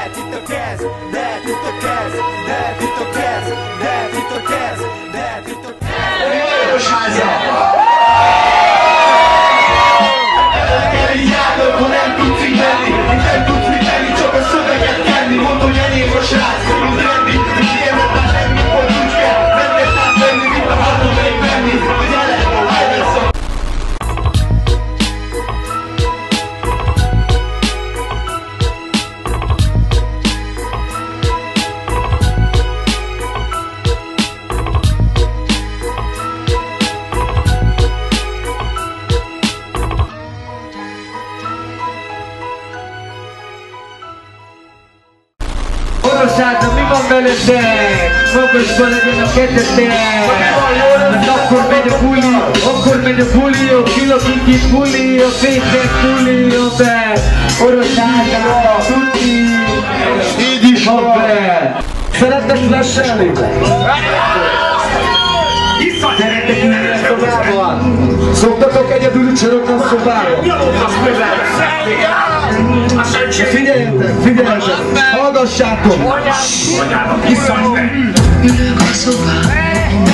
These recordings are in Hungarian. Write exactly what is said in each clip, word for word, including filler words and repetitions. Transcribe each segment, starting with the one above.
de TikTokers, de TikTokers, de TikTokers, de TikTokers, de TikTokers. Elejárnak, nem tudsz így menni, nem tudsz mit tenni, csak a szöveget kenni. Mondom, Jenék a srác, mint rendi, és ilyenet már semmi pont úgy kell. Nem lesz átvenni, mint a hatodik venni, hogy ele, hely lesz a... Orosátok, mi van veletek? Magasban legyen a ketetek. Hát akkor megy a buli, akkor megy a buli, a kilakiki buli, a fészek buli, a be. Orosátok, tuti, így is van be. Szerettek flashelni? Szerettek inni a szobában? Szoktatok egyedül csorogni a szobában? Figyeljetek, figyeljetek, hallgassátok! Ülök a szobában,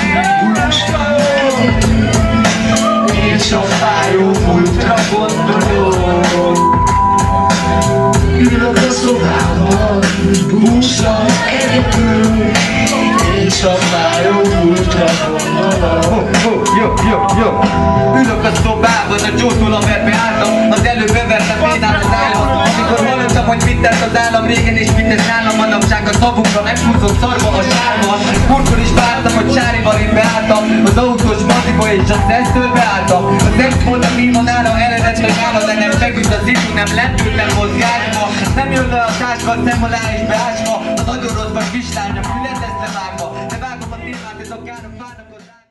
és a fájó múltra gondolok. Ülök a szobában, búcsra egyedül, és a fájó múltra gondolok. Jó, jó, jó! Ülök a szobában, a csótól a verbe álltam, az előbb bevertem én át az állam. Amikor hallottam, hogy mit tett az állam régen és mit tesz nálam, manapság a szavunkra megkúszott szarva a sárban. Kurkor is vártam, hogy sárival én beálltam, az autós maziba és a szesztől beálltam. Az ex volt a míma nála, eredetleg nála, de nem megüt az idő, nem lendültem mozgásba. Nem jön le a táska, a szem alá és beásva, a nagyon rossz vagy kislány, a fület lesz levágva. De vágom a témát, ez a károk várnak az ágy.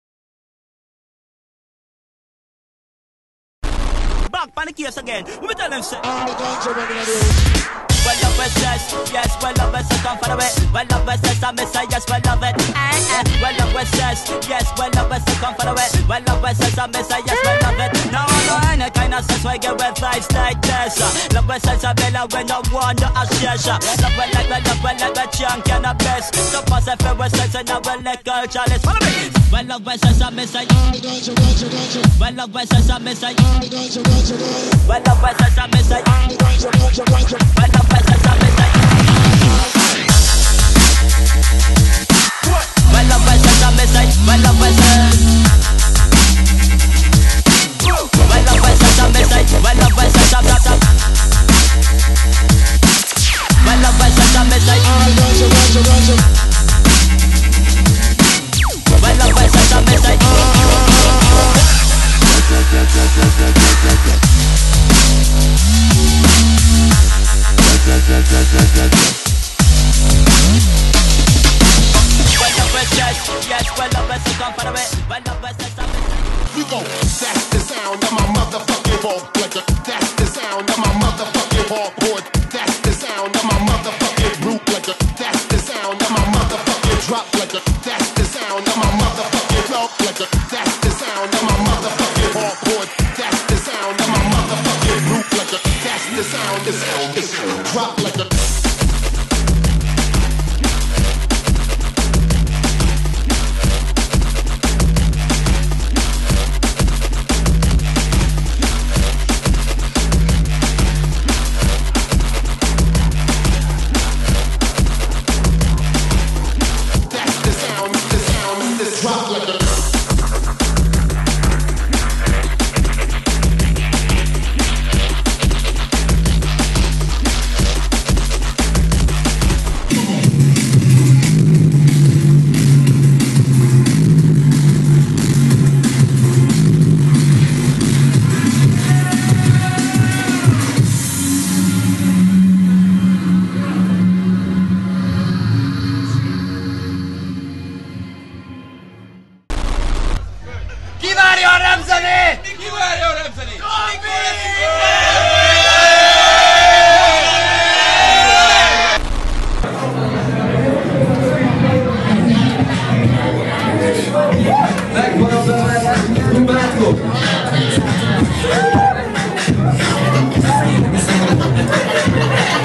Back panic case again. Let me tell them say. Well love is yes, yes, well love is come far away. Well love is yes, I miss I yes, well love it. Eh, eh. Well love is yes, yes, well love is come far away. Well love is yes, I miss I yes, well love it. No, no, any kind of sense why get with life like this. Love is yes, I bella when no one do a share. Love well like well love well like a chunk and a best. So pass if it was sense and I will let culture. Let's follow me. Well love is yes, I miss I. Well love is yes, I miss I. Well love is yes, I miss I. Well love is yes, I miss I. Well love is yes, I miss I. Well love is yes. Well love is yes, I miss I. Well love is yes, I miss I. Well love is yes, I miss I. Well love is yes, I miss I. We gon' that's the sound of my motherfucking ball. That's the sound of my motherfucking hardboard. That's the sound of my motherfucking root. That's the sound of my motherfucking drop. That's the sound of my motherfucking flow. That's the sound of my motherfucking hardboard. That's the sound of my motherfucking root. That's the sound. It's, it's drop like a.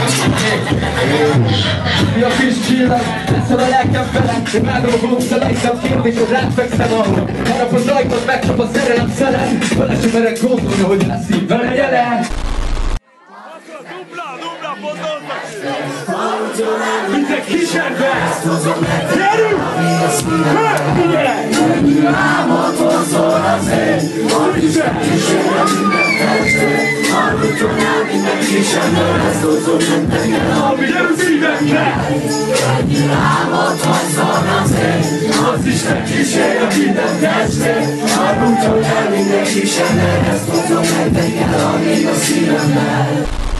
Mi a kis csillag, leszel a lelkem fele. Én vágom a gombszalaikam, kérdésed rád fekszem ahol. Harap az ajtót, megcsap a szerelem szele. Vele sem merek gondolni, hogy lesz így vele jele. Dupla, dupla, fotóznak! Minden kísérbe! Gyerünk! Figyelj! Álmot hozol azért, hogy is elkísérem minden testet. Aludjonál minden kísérben, ezt hozom neked, Ami gyerünk szívekre! álmot hozol azért, az Isten kísérem minden testet. Aludjonál minden kísérben, ezt hozom neked, amíg a szívemben.